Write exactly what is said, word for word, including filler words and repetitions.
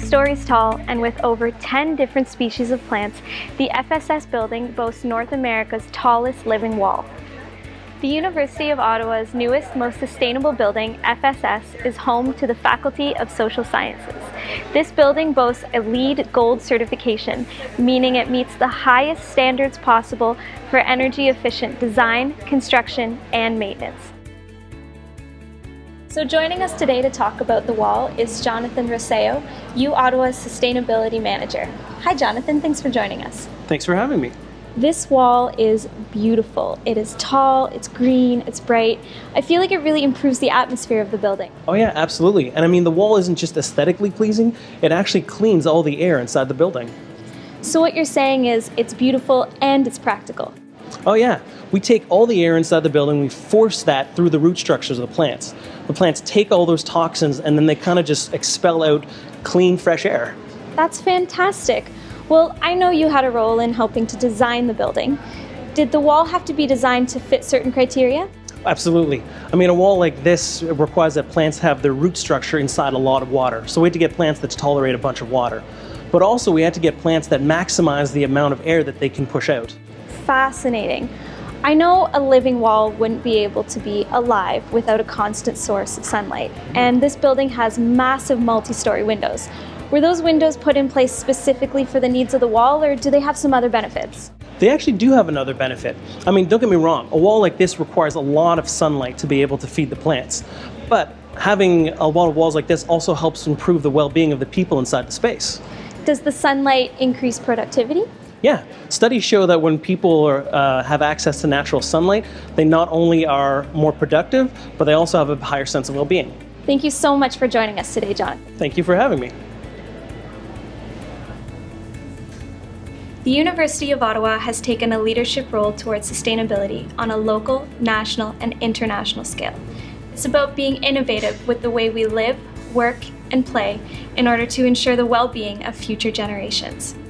stories tall and with over ten different species of plants, the F S S building boasts North America's tallest living wall. The University of Ottawa's newest, most sustainable building, F S S, is home to the Faculty of Social Sciences. This building boasts a LEED Gold certification, meaning it meets the highest standards possible for energy-efficient design, construction, and maintenance. So joining us today to talk about the wall is Jonathan Rosseo, U Ottawa's Sustainability Manager. Hi Jonathan, thanks for joining us. Thanks for having me. This wall is beautiful. It is tall, it's green, it's bright. I feel like it really improves the atmosphere of the building. Oh yeah, absolutely. And I mean, the wall isn't just aesthetically pleasing, it actually cleans all the air inside the building. So what you're saying is it's beautiful and it's practical. Oh yeah, we take all the air inside the building, we force that through the root structures of the plants. The plants take all those toxins and then they kind of just expel out clean, fresh air. That's fantastic. Well, I know you had a role in helping to design the building. Did the wall have to be designed to fit certain criteria? Absolutely. I mean, a wall like this requires that plants have their root structure inside a lot of water. So we had to get plants that tolerate a bunch of water. But also we had to get plants that maximize the amount of air that they can push out. Fascinating. I know a living wall wouldn't be able to be alive without a constant source of sunlight, and this building has massive multi-story windows. Were those windows put in place specifically for the needs of the wall, or do they have some other benefits? They actually do have another benefit. I mean, don't get me wrong, a wall like this requires a lot of sunlight to be able to feed the plants, but having a lot of walls like this also helps improve the well-being of the people inside the space. Does the sunlight increase productivity? Yeah, studies show that when people are, uh, have access to natural sunlight, they not only are more productive, but they also have a higher sense of well-being. Thank you so much for joining us today, John. Thank you for having me. The University of Ottawa has taken a leadership role towards sustainability on a local, national, and international scale. It's about being innovative with the way we live, work, and play in order to ensure the well-being of future generations.